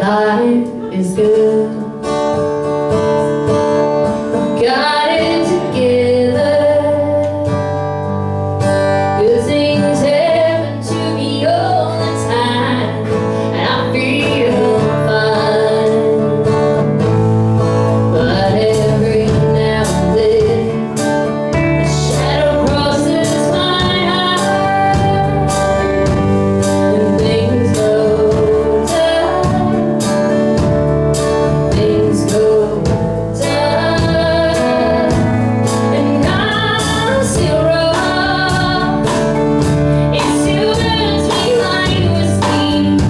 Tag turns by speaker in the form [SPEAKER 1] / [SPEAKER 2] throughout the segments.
[SPEAKER 1] life is good. Got it together, 'cause things happen to me all the time, and I feel fine. But every now and then a shadow crosses my eyes, and things go down, things go down, and I'm still wrong. It still burns me like whiskey,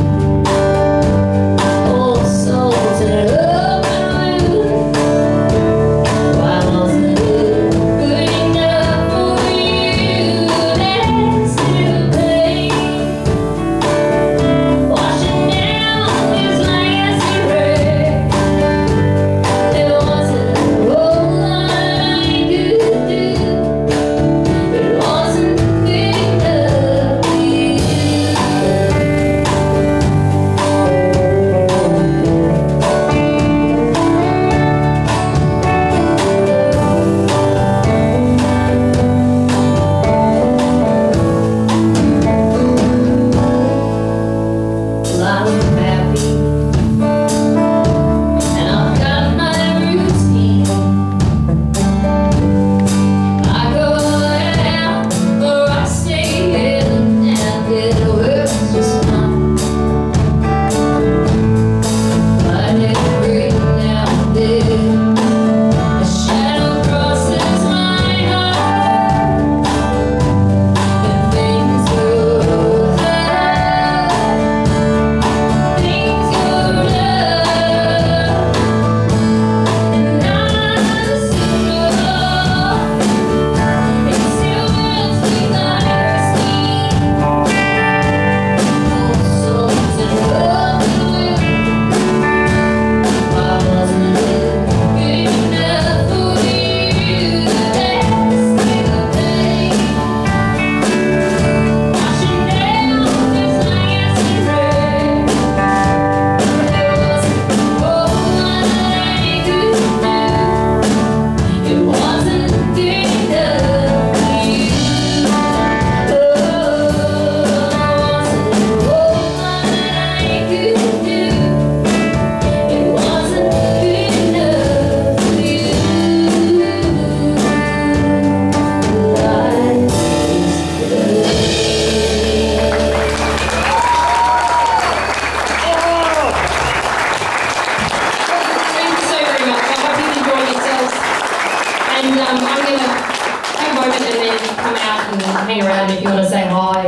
[SPEAKER 1] old salt in an open wound. Why wasn't it good enough for you? There's still pain washing down this legacy wreck. There wasn't a whole lot I could do. It wasn't good enough for you. Well, I'm happy, and I've got my routine. I go out or I stay in, and it works just fine. But every now and then a shadow crosses my heart, and things go down, things go down, and I'm still wrong. It still burns me like whiskey, old salt in an open wound. Why wasn't it good enough for you? There's still pain washing down this legacy wreck. There wasn't a whole lot I could do. It wasn't good enough for you. Oh, wasn't a whole lot I could do. It wasn't good enough for you. Life is good.
[SPEAKER 2] Thank you so very much. I hope you've enjoyed yourselves. And I'm going to take a moment and then come out and hang around if you want to say hi.